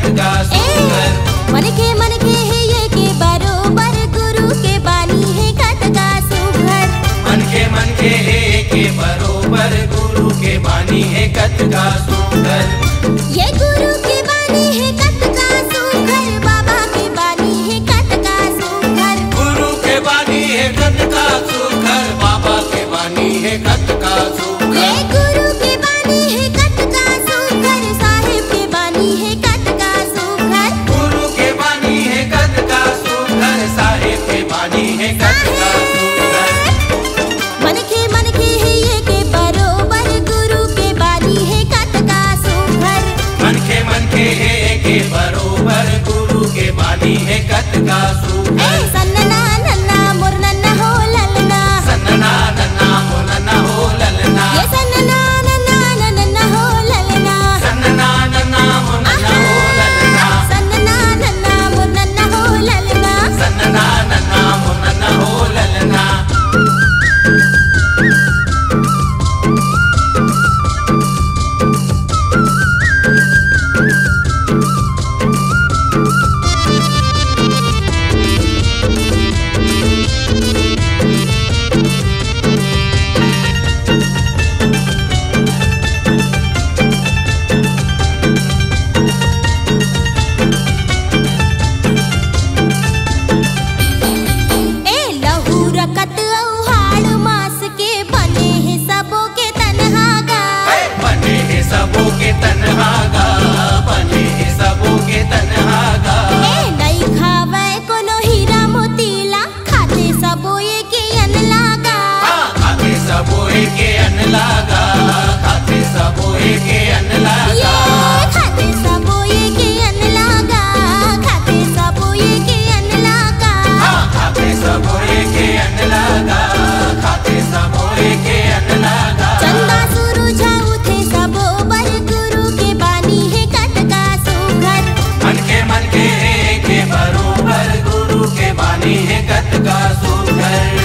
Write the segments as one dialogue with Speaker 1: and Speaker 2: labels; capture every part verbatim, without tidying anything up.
Speaker 1: कत का सुंदर।
Speaker 2: मन के मन के है ये के बरोबर गुरु के बानी है कत का सुघर।
Speaker 1: मन के मन के है के बरोबर गुरु के बानी है कत का सुंदर।
Speaker 2: ये गुरु के बानी है कत का सुघर, बाबा के बानी है कत का सुघर।
Speaker 1: गुरु के बानी है कत का सुघर, बाबा के बानी है कत का सुघर।
Speaker 2: ये गुरु के बानी है कत का सुघर, साहिब के बानी है कत का सुघर।
Speaker 1: गुरु के बानी है कत का सुघर, साहिब के बानी है कत का सुघर।
Speaker 2: मन के मन के है ये के बरोबर गुरु के बानी है कत का सुघर।
Speaker 1: मन के मन के है के बरोबर गुरु के बानी है कत का सुघर।
Speaker 2: ए सन्ना नन्ना मोर नन्ना हो ललना,
Speaker 1: सन्ना नन्ना हो नन्ना हो ललना।
Speaker 2: ये सन्ना नन्ना नन्ना हो ललना,
Speaker 1: सन्ना नन्ना हो नन्ना हो ललना।
Speaker 2: सन्ना नन्ना मोर नन्ना हो ललना।
Speaker 1: सन्ना नन्ना हो नन्ना हो ललना।
Speaker 2: ए लहू रकत औहाड़ मास के बने हैं सबों के तन्हागा।
Speaker 1: बने है सबों के तन्हागा, बने है सबों के तन्हागा।
Speaker 2: ए नहीं खावे कोनो हीरा मोतीला, खाते सबो ये के अन लागा।
Speaker 1: खाते सबों के अन्न लागा, खाते सबों के अन्न
Speaker 2: ये
Speaker 1: लागा।
Speaker 2: खाते सबो ये के अन लागा, खाते सबो ये के अन लागा।
Speaker 1: खाते सबों के अन्न लागा, खाते सबों के अन्न लागा।
Speaker 2: चंदा सुरु जाऊ थे सबो बर गुरु के बानी है कत का सुघर।
Speaker 1: मन के मन के के बरोबर गुरु के बानी है कत का सुघर।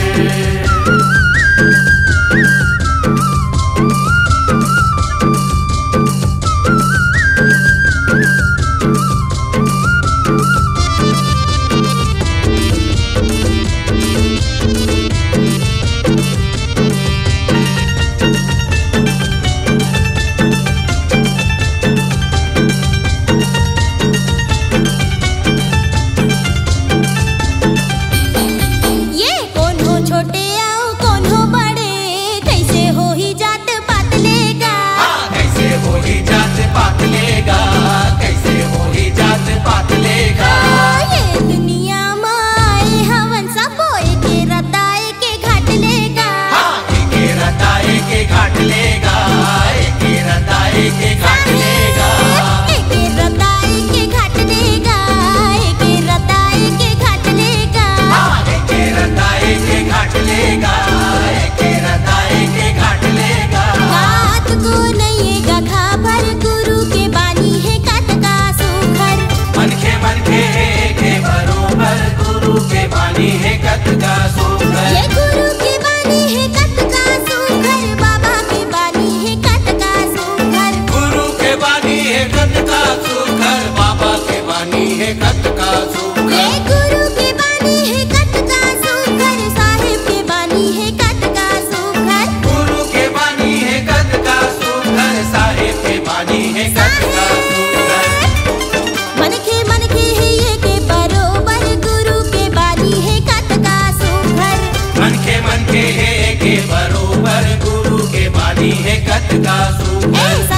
Speaker 2: ये कौन हो छोटे आओ कौन हो बड़े, कैसे हो ही जात पात लेगा।
Speaker 1: कैसे हो ही जात पात लेगा, कैसे हो ही जात पात लेगा।
Speaker 2: ये दुनिया में आए हवन सबो के रताए के घाट लेगा।
Speaker 1: के रताए के घाट लेगा, के रताए के घाट लेगा।
Speaker 2: एके रताए के घाट लेगा, एके रताए के घाट लेगा।
Speaker 1: के रताए के घाट लेगा, के रताए के घाट लेगा।
Speaker 2: घाट को नहीं गा खबर गुरु के बानी है कत का सुघर।
Speaker 1: मन के मन के के बरोबर गुरु के बानी है कत का
Speaker 2: ये
Speaker 1: सुघर।
Speaker 2: गुरु के बानी है कत का सुघर, बाबा के बानी है कत का सुघर।
Speaker 1: गुरु के बानी है कत का सुघर, बाबा के बानी है कत का
Speaker 2: ये
Speaker 1: सुघर।
Speaker 2: गुरु के बानी है कत का सुघर, साहिब के बानी है कत का सुघर।
Speaker 1: गुरु के बानी है कत का सुघर, साहिब के बानी है कत का सुघर।
Speaker 2: मन के मन के है ये के बरोबर गुरु के बानी है कत का सुघर।
Speaker 1: मन के मन के है के बरोबर गुरु के बानी है कत का सुघर।
Speaker 2: ऐसा